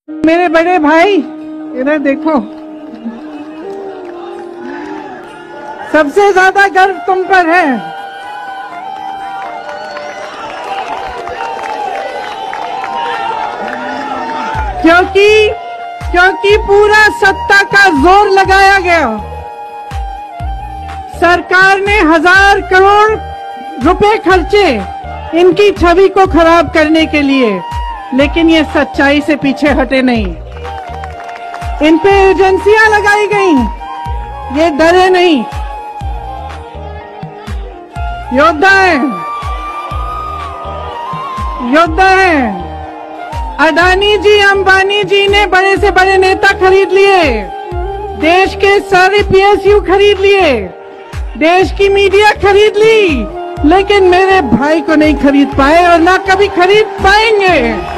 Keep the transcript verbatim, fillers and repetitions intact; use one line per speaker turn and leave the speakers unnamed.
मेरे बड़े भाई इधर देखो, सबसे ज्यादा गर्व तुम पर है। क्योंकि क्योंकि पूरा सत्ता का जोर लगाया गया। सरकार ने हजार करोड़ रुपए खर्चे इनकी छवि को खराब करने के लिए, लेकिन ये सच्चाई से पीछे हटे नहीं। इन पे एजेंसियां लगाई गई, ये डरे नहीं, योद्धा हैं, योद्धा हैं। अडानी जी, अंबानी जी ने बड़े से बड़े नेता खरीद लिए, देश के सारे पीएसयू खरीद लिए, देश की मीडिया खरीद ली, लेकिन मेरे भाई को नहीं खरीद पाए और ना कभी खरीद पाएंगे।